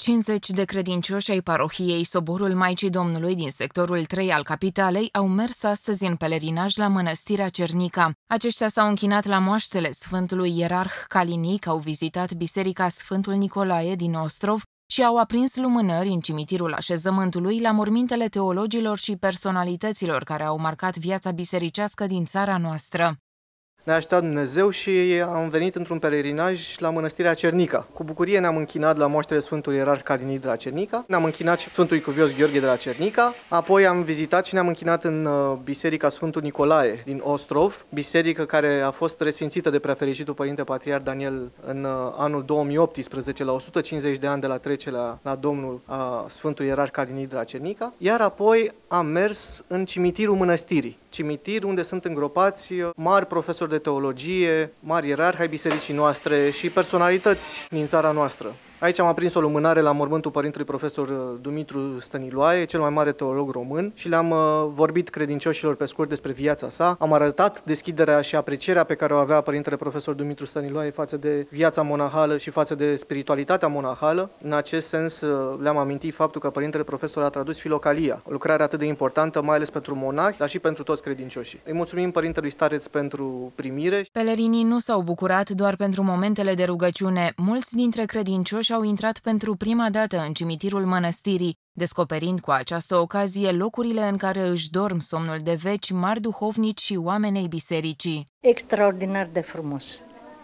50 de credincioși ai parohiei Soborul Maicii Domnului din sectorul 3 al capitalei au mers astăzi în pelerinaj la Mănăstirea Cernica. Aceștia s-au închinat la moaștele Sfântului Ierarh Calinic, au vizitat Biserica Sfântul Nicolae din Ostrov și au aprins lumânări în cimitirul așezământului la mormintele teologilor și personalităților care au marcat viața bisericească din țara noastră. Ne-a ajutat Dumnezeu și am venit într-un pelerinaj la Mănăstirea Cernica. Cu bucurie ne-am închinat la moaștele Sfântului Ierarh Calinic de la Cernica, ne-am închinat și Sfântului Cuvios Gheorghe de la Cernica, apoi am vizitat și ne-am închinat în Biserica Sfântul Nicolae din Ostrov, biserică care a fost resfințită de Preafericitul Părinte Patriarh Daniel în anul 2018, la 150 de ani de la trecerea la Domnul a Sfântului Ierarh Calinic de la Cernica, iar apoi am mers în cimitirul mănăstirii, cimitir unde sunt îngropați mari profesori de teologie, mari ierarhi ai bisericii noastre și personalități din țara noastră. Aici am aprins o lumânare la mormântul părintelui profesor Dumitru Stăniloae, cel mai mare teolog român, și le-am vorbit credincioșilor pe scurt despre viața sa. Am arătat deschiderea și aprecierea pe care o avea părintele profesor Dumitru Stăniloae față de viața monahală și față de spiritualitatea monahală. În acest sens le-am amintit faptul că părintele profesor a tradus Filocalia, o lucrare atât de importantă, mai ales pentru monahi, dar și pentru toți credincioșii. Îi mulțumim părintelui stareț pentru primire. Pelerinii nu s-au bucurat doar pentru momentele de rugăciune. Mulți dintre credincioși au intrat pentru prima dată în cimitirul mănăstirii, descoperind cu această ocazie locurile în care își dorm somnul de veci mari duhovnici și oamenii bisericii. Extraordinar de frumos!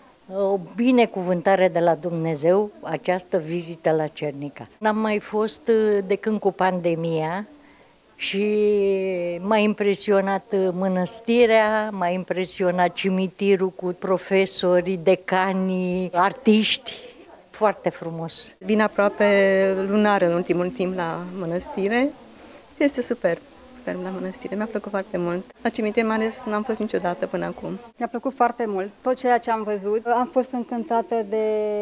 O binecuvântare de la Dumnezeu, această vizită la Cernica. N-am mai fost de când cu pandemia și m-a impresionat mănăstirea, m-a impresionat cimitirul cu profesori, decani, artiști. Foarte frumos. Vin aproape lunar în ultimul timp la mănăstire. Este superb la mănăstire. Mi-a plăcut foarte mult. La cimitir mai ales n-am fost niciodată până acum. Mi-a plăcut foarte mult. Tot ceea ce am văzut, am fost încântată de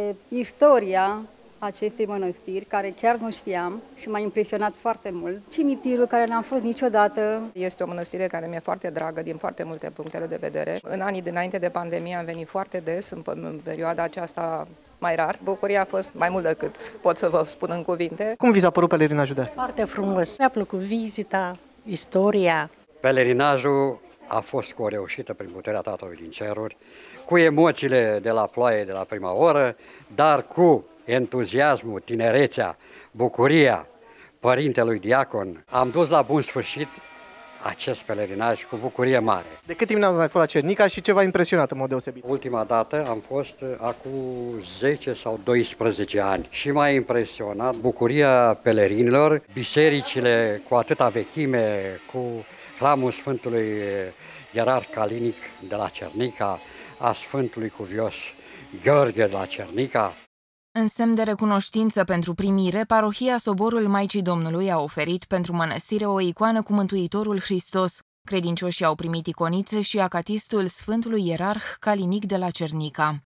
istoria acestei mănăstiri, care chiar nu știam și m-a impresionat foarte mult. Cimitirul, care n-am fost niciodată. Este o mănăstire care mi-e foarte dragă din foarte multe puncte de vedere. În anii dinainte de pandemie am venit foarte des, în perioada aceasta mai rar. Bucuria a fost mai mult decât pot să vă spun în cuvinte. Cum vi s-a părut pelerinajul de astăzi? Foarte frumos. Mi-a plăcut vizita, istoria. Pelerinajul a fost cu o reușită prin puterea Tatălui din ceruri, cu emoțiile de la ploaie de la prima oră, dar cu entuziasmul, tinerețea, bucuria părintelui diacon. Am dus la bun sfârșit acest pelerinaj cu bucurie mare. De cât timp n-ați mai fost la Cernica și ce v-a impresionat în mod deosebit? Ultima dată am fost acum 10 sau 12 ani și m-a impresionat bucuria pelerinilor, bisericile cu atâta vechime, cu hramul Sfântului Ierarh Calinic de la Cernica, a Sfântului Cuvios Gheorghe de la Cernica. În semn de recunoștință pentru primire, parohia Soborul Maicii Domnului a oferit pentru mănăstire o icoană cu Mântuitorul Hristos. Credincioșii au primit iconițe și acatistul Sfântului Ierarh Calinic de la Cernica.